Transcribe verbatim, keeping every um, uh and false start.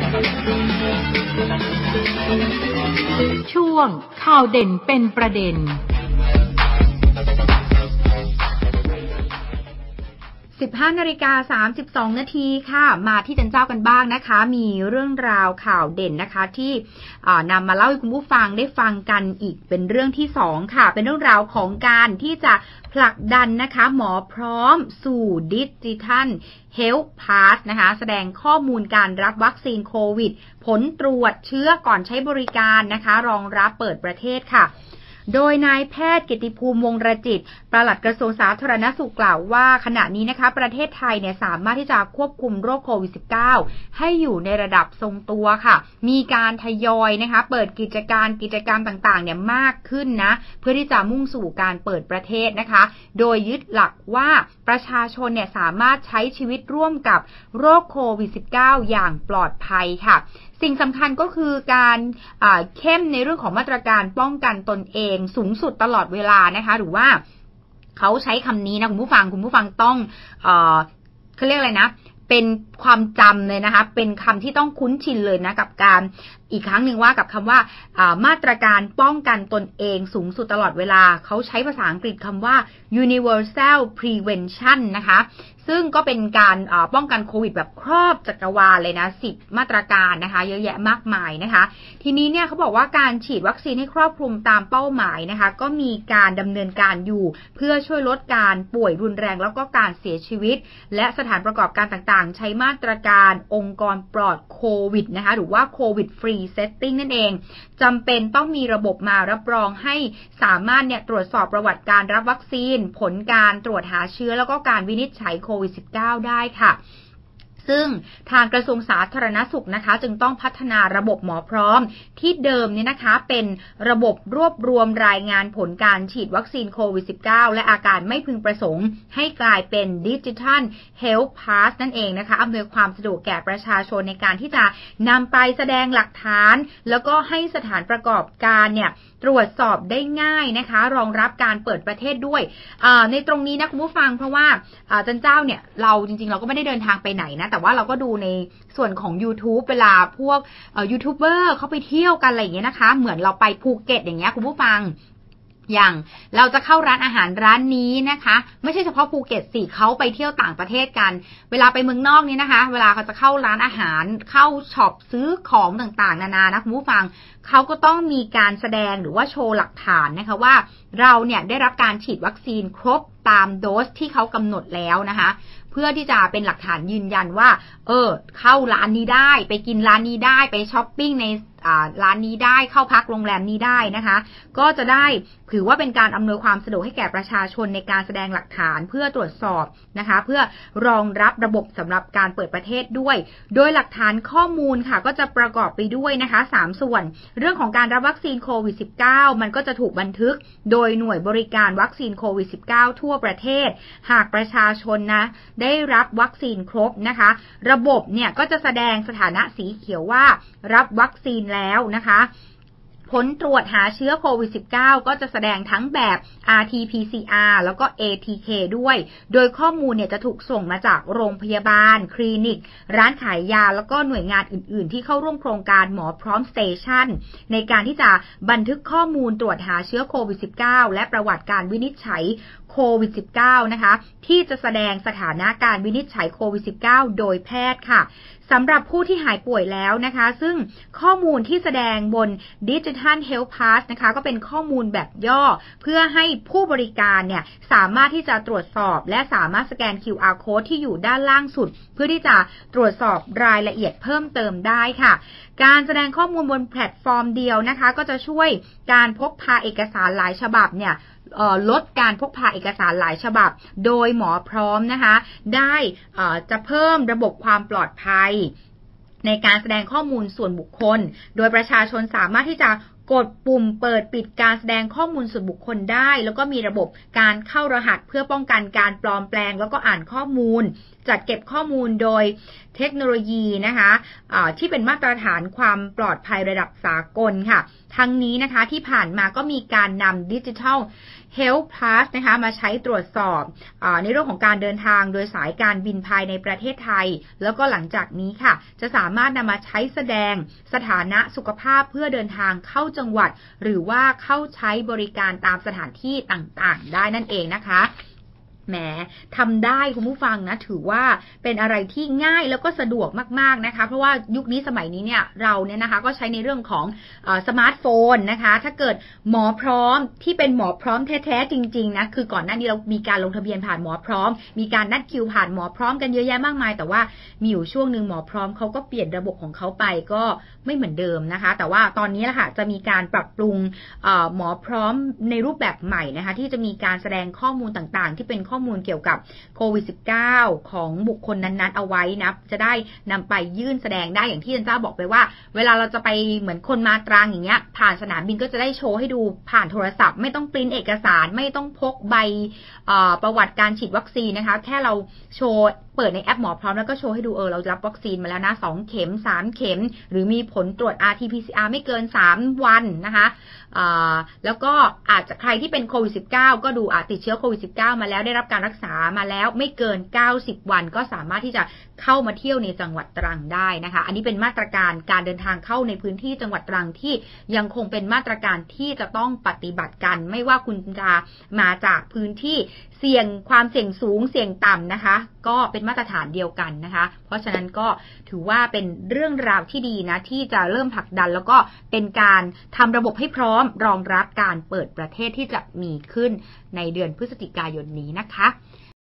ช่วงข่าวเด่นเป็นประเด็นสิบห้านาฬิกาสามสิบสองนาทีค่ะมาที่จันเจ้ากันบ้างนะคะมีเรื่องราวข่าวเด่นนะคะที่นำมาเล่าให้คุณผู้ฟังได้ฟังกันอีกเป็นเรื่องที่สองค่ะเป็นเรื่องราวของการที่จะผลักดันนะคะหมอพร้อมสู่ดิจิทัลเฮลท์พาสนะคะแสดงข้อมูลการรับวัคซีนโควิดผลตรวจเชื้อก่อนใช้บริการนะคะรองรับเปิดประเทศค่ะโดยนายแพทย์กิติภูมิวงศ์ระจิตปลัดกระทรวงสาธารณสุขกล่าวว่าขณะนี้นะคะประเทศไทยเนี่ยสามารถที่จะควบคุมโรคโควิด สิบเก้า ให้อยู่ในระดับทรงตัวค่ะมีการทยอยนะคะเปิดกิจการกิจกรรมต่างๆเนี่ยมากขึ้นนะเพื่อที่จะมุ่งสู่การเปิดประเทศนะคะโดยยึดหลักว่าประชาชนเนี่ยสามารถใช้ชีวิตร่วมกับโรคโควิด สิบเก้า อย่างปลอดภัยค่ะสิ่งสำคัญก็คือการเข้มในเรื่องของมาตรการป้องกันตนเองสูงสุดตลอดเวลานะคะหรือว่าเขาใช้คำนี้นะคุณผู้ฟังคุณผู้ฟังต้องเอ่อเขาเรียกอะไรนะเป็นความจำเลยนะคะเป็นคำที่ต้องคุ้นชินเลยนะกับการอีกครั้งหนึ่งว่ากับคำว่ามาตรการป้องกันตนเองสูงสุดตลอดเวลาเขาใช้ภาษาอังกฤษคำว่า universal prevention นะคะซึ่งก็เป็นการป้องกันโควิดแบบครอบจักรวาลเลยนะสิบมาตรการนะคะเยอะแยะมากมายนะคะทีนี้เนี่ยเขาบอกว่าการฉีดวัคซีนให้ครอบคลุมตามเป้าหมายนะคะก็มีการดำเนินการอยู่เพื่อช่วยลดการป่วยรุนแรงแล้วก็การเสียชีวิตและสถานประกอบการต่างๆใช้มาตรการองค์กรปลอดโควิดนะคะหรือว่าโควิดฟรีเซตติ้งนั่นเองจำเป็นต้องมีระบบมารับรองให้สามารถเนี่ยตรวจสอบประวัติการรับวัคซีนผลการตรวจหาเชื้อแล้วก็การวินิจฉัยโควิด สิบเก้า ได้ค่ะซึ่งทางกระทรวงสาธารณสุขนะคะจึงต้องพัฒนาระบบหมอพร้อมที่เดิมเนี่ยนะคะเป็นระบบรวบรวมรายงานผลการฉีดวัคซีนโควิด สิบเก้า และอาการไม่พึงประสงค์ให้กลายเป็นดิจิทัลเฮลท์พาสนั่นเองนะคะอำนวยความสะดวกแก่ประชาชนในการที่จะนำไปแสดงหลักฐานแล้วก็ให้สถานประกอบการเนี่ยตรวจสอบได้ง่ายนะคะรองรับการเปิดประเทศด้วยในตรงนี้นะคุณผู้ฟังเพราะว่าจันเจ้าเนี่ยเราจริงๆเราก็ไม่ได้เดินทางไปไหนนะแต่ว่าเราก็ดูในส่วนของ YouTube เวลาพวกยูทูบเบอร์เขาไปเที่ยวกันอะไรอย่างเงี้ยนะคะเหมือนเราไปภูเก็ตอย่างเงี้ยคุณผู้ฟังอย่างเราจะเข้าร้านอาหารร้านนี้นะคะไม่ใช่เฉพาะภูเก็ตสิเขาไปเที่ยวต่างประเทศกันเวลาไปเมืองนอกนี่นะคะเวลาเขาจะเข้าร้านอาหารเข้าช็อปซื้อของต่างๆนานานะคุณผู้ฟังเขาก็ต้องมีการแสดงหรือว่าโชว์หลักฐานนะคะว่าเราเนี่ยได้รับการฉีดวัคซีนครบตามโดสที่เขากำหนดแล้วนะคะเพื่อที่จะเป็นหลักฐานยืนยันว่าเออเข้าร้านนี้ได้ไปกินร้านนี้ได้ไปช้อปปิ้งในร้านนี้ได้เข้าพักโรงแรมนี้ได้นะคะก็จะได้ถือว่าเป็นการอำนวยความสะดวกให้แก่ประชาชนในการแสดงหลักฐานเพื่อตรวจสอบนะคะเพื่อรองรับระบบสำหรับการเปิดประเทศด้วยโดยหลักฐานข้อมูลค่ะก็จะประกอบไปด้วยนะคะสามส่วนเรื่องของการรับวัคซีนโควิด สิบเก้า มันก็จะถูกบันทึกโดยหน่วยบริการวัคซีนโควิด สิบเก้า ทั่วประเทศหากประชาชนนะได้รับวัคซีนครบนะคะระบบเนี่ยก็จะแสดงสถานะสีเขียวว่ารับวัคซีนแล้วนะคะผลตรวจหาเชื้อโควิด สิบเก้า ก็จะแสดงทั้งแบบ อาร์ ที พี ซี อาร์ แล้วก็ เอ ที เค ด้วยโดยข้อมูลเนี่ยจะถูกส่งมาจากโรงพยาบาลคลินิกร้านขายยาแล้วก็หน่วยงานอื่นๆที่เข้าร่วมโครงการหมอพร้อมสเตชันในการที่จะบันทึกข้อมูลตรวจหาเชื้อโควิด สิบเก้า และประวัติการวินิจฉัยโควิด สิบเก้า นะคะที่จะแสดงสถานะการวินิจฉัยโควิด สิบเก้า โดยแพทย์ค่ะสำหรับผู้ที่หายป่วยแล้วนะคะซึ่งข้อมูลที่แสดงบน Digital Health Pass นะคะก็เป็นข้อมูลแบบย่อเพื่อให้ผู้บริการเนี่ยสามารถที่จะตรวจสอบและสามารถสแกน คิว อาร์ Code ที่อยู่ด้านล่างสุดเพื่อที่จะตรวจสอบรายละเอียดเพิ่มเติมได้ค่ะการแสดงข้อมูลบนแพลตฟอร์มเดียวนะคะก็จะช่วยการพกพาเอกสารหลายฉบับเนี่ยลดการพกพาเอกสารหลายฉบับโดยหมอพร้อมนะคะได้จะเพิ่มระบบความปลอดภัยในการแสดงข้อมูลส่วนบุคคลโดยประชาชนสามารถที่จะกดปุ่มเปิดปิดการแสดงข้อมูลส่วนบุคคลได้แล้วก็มีระบบการเข้ารหัสเพื่อป้องกันการปลอมแปลงแล้วก็อ่านข้อมูลจัดเก็บข้อมูลโดยเทคโนโลยีนะคะะที่เป็นมาตรฐานความปลอดภัยระดับสากลค่ะทั้งนี้นะคะที่ผ่านมาก็มีการนำ Digital Health Pass นะคะมาใช้ตรวจสอบอในเรื่องของการเดินทางโดยสายการบินภายในประเทศไทยแล้วก็หลังจากนี้ค่ะจะสามารถนำมาใช้แสดงสถานะสุขภาพเพื่อเดินทางเข้าจังหวัดหรือว่าเข้าใช้บริการตามสถานที่ต่างๆได้นั่นเองนะคะแหมทำได้คุณผู้ฟังนะถือว่าเป็นอะไรที่ง่ายแล้วก็สะดวกมากๆนะคะเพราะว่ายุคนี้สมัยนี้เนี่ยเราเนี่ยนะคะก็ใช้ในเรื่องของเอ่อสมาร์ทโฟนนะคะถ้าเกิดหมอพร้อมที่เป็นหมอพร้อมแท้ๆจริงๆนะคือก่อนหน้านี้เรามีการลงทะเบียนผ่านหมอพร้อมมีการนัดคิวผ่านหมอพร้อมกันเยอะแยะมากมายแต่ว่ามีอยู่ช่วงนึงหมอพร้อมเขาก็เปลี่ยนระบบของเขาไปก็ไม่เหมือนเดิมนะคะแต่ว่าตอนนี้แหละค่ะจะมีการปรับปรุงเอ่อหมอพร้อมในรูปแบบใหม่นะคะที่จะมีการแสดงข้อมูลต่างๆที่เป็นข้อมูลเกี่ยวกับโควิด สิบเก้า ของบุคคลนั้นๆเอาไว้นะจะได้นำไปยื่นแสดงได้อย่างที่อาจารย์บอกไปว่าเวลาเราจะไปเหมือนคนมาตรังอย่างเงี้ยผ่านสนามบินก็จะได้โชว์ให้ดูผ่านโทรศัพท์ไม่ต้องปริ้นเอกสารไม่ต้องพกใบประวัติการฉีดวัคซีนนะคะแค่เราโชว์เปิดในแอปหมอพร้อมแล้วก็โชว์ให้ดูเออเรารับวัคซีนมาแล้วนะสองเข็มสามเข็มหรือมีผลตรวจ อาร์ ที พี ซี อาร์ ไม่เกินสามวันนะคะแล้วก็อาจจะใครที่เป็นโควิด สิบเก้า ก็ดูอาจติดเชื้อโควิด สิบเก้า มาแล้วได้รับการรักษามาแล้วไม่เกินเก้าสิบวันก็สามารถที่จะเข้ามาเที่ยวในจังหวัดตรังได้นะคะอันนี้เป็นมาตรการการเดินทางเข้าในพื้นที่จังหวัดตรังที่ยังคงเป็นมาตรการที่จะต้องปฏิบัติกันไม่ว่าคุณจะมาจากพื้นที่เสี่ยงความเสี่ยงสูงเสี่ยงต่ำนะคะก็เป็นมาตรฐานเดียวกันนะคะเพราะฉะนั้นก็ถือว่าเป็นเรื่องราวที่ดีนะที่จะเริ่มผลักดันแล้วก็เป็นการทำระบบให้พร้อมรองรับการเปิดประเทศที่จะมีขึ้นในเดือนพฤศจิกายนนี้นะคะ